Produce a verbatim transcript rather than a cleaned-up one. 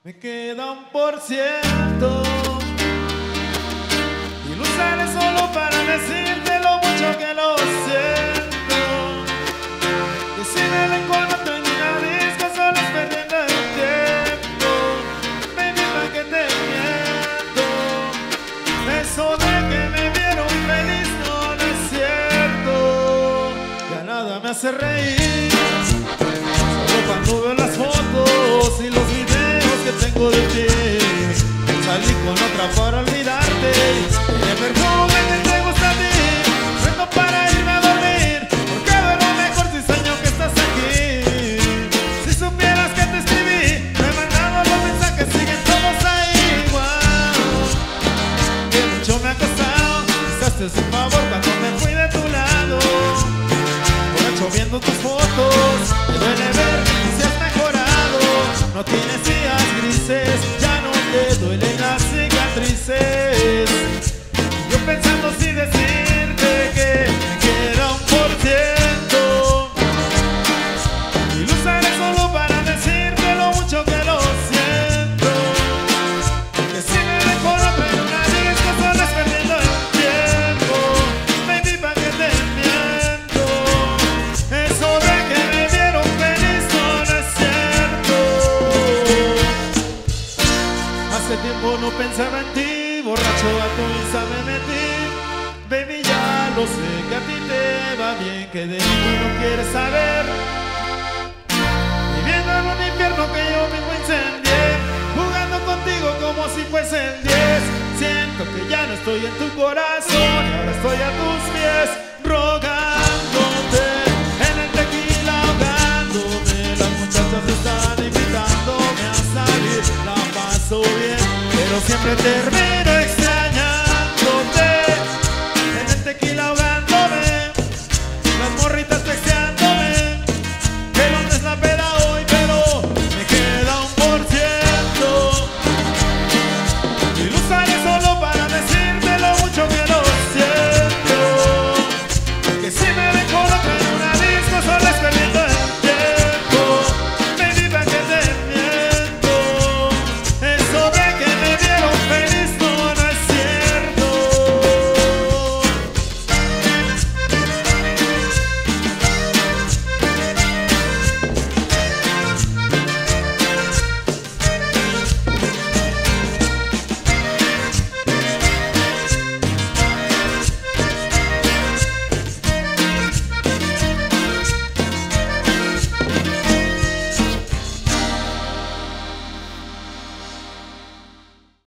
Me queda un por ciento y lo usaré solo para decirte lo mucho que lo siento. Que si me ven con otro en una disco solo es perdiendo el tiempo. Baby, ¿para qué te miento? Eso de que me vieron feliz no, no es cierto. Ya nada me hace reír, solo cuando veo las fotos y los videos que tengo de ti. Salí con otra para olvidarte, el perfume que te gusta a ti. Vengo para irme a dormir, porque duermo mejor si sueño que estás aquí. Si supieras que te escribí, me he mandado los mensajes, siguen todos ahí. Wow, que mucho me ha costado, quizás te hice un favor cuando me fui de tu lado. Borracho viendo tus fotos, me duele ver si has mejorado. No tienes días grises, ya no te duelen las cicatrices. Yo pensando si decirte que me queda un por ciento y lo usaré solo para decirte lo mucho que lo siento. Que si me ven con otra en una disco solo es perdiendo el tiempo. Baby, ¿pa' qué te miento? Eso de que me vieron feliz no, no es cierto. Hace tiempo no pensaba en ti, borracho a tu Insta me metí. Baby, ya lo sé que a ti te va bien, que de mí no quieres saber. Viviendo en un infierno que yo mismo incendié, jugando contigo como si fuesen diez. Siento que ya no estoy en tu corazón y ahora estoy a tus pies, rogándote en el tequila, ahogándome. Las muchachas están invitándome a salir, la paso bien, pero siempre termino